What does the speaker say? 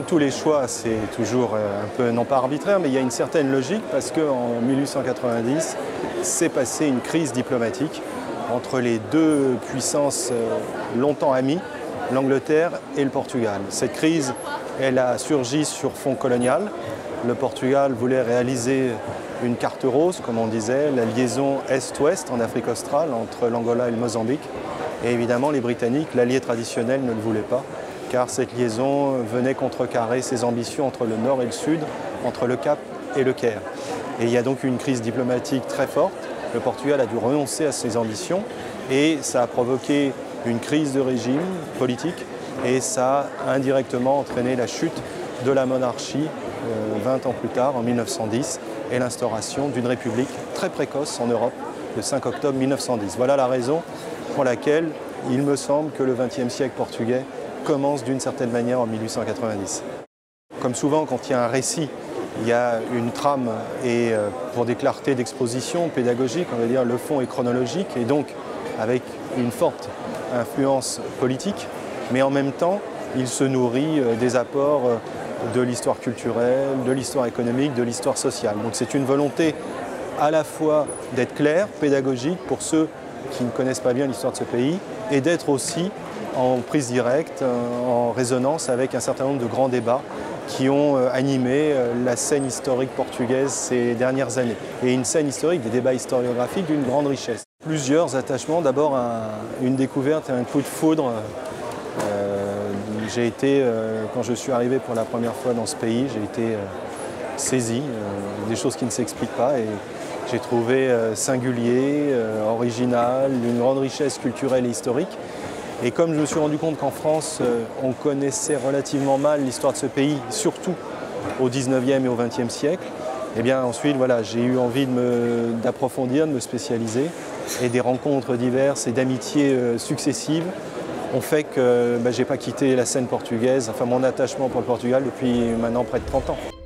tous les choix, c'est toujours un peu, non pas arbitraire, mais il y a une certaine logique parce qu'en 1890, s'est passée une crise diplomatique entre les deux puissances longtemps amies, l'Angleterre et le Portugal. Cette crise, elle a surgi sur fond colonial. Le Portugal voulait réaliser une carte rose, comme on disait, la liaison Est-Ouest en Afrique australe entre l'Angola et le Mozambique. Et évidemment, les Britanniques, l'allié traditionnel, ne le voulaient pas, car cette liaison venait contrecarrer ses ambitions entre le nord et le sud, entre le Cap et le Caire. Et il y a donc une crise diplomatique très forte. Le Portugal a dû renoncer à ses ambitions et ça a provoqué une crise de régime politique et ça a indirectement entraîné la chute de la monarchie 20 ans plus tard, en 1910, et l'instauration d'une république très précoce en Europe, le 5 octobre 1910. Voilà la raison pour laquelle il me semble que le XXe siècle portugais commence d'une certaine manière en 1890. Comme souvent, quand il y a un récit, il y a une trame et pour des clartés d'exposition pédagogique, on va dire, le fond est chronologique et donc avec une forte influence politique, mais en même temps, il se nourrit des apports de l'histoire culturelle, de l'histoire économique, de l'histoire sociale. Donc c'est une volonté à la fois d'être clair, pédagogique pour ceux qui ne connaissent pas bien l'histoire de ce pays et d'être aussi en prise directe, en résonance avec un certain nombre de grands débats qui ont animé la scène historique portugaise ces dernières années. Et une scène historique, des débats historiographiques d'une grande richesse. Plusieurs attachements, d'abord une découverte et un coup de foudre. J'ai été, quand je suis arrivé pour la première fois dans ce pays, j'ai été saisi, des choses qui ne s'expliquent pas et j'ai trouvé singulier, original, d'une grande richesse culturelle et historique. Et comme je me suis rendu compte qu'en France, on connaissait relativement mal l'histoire de ce pays, surtout au XIXe et au XXe siècle, et bien ensuite voilà, j'ai eu envie d'approfondir, de me spécialiser, et des rencontres diverses et d'amitiés successives ont fait que je n'ai pas quitté la scène portugaise, enfin mon attachement pour le Portugal depuis maintenant près de 30 ans.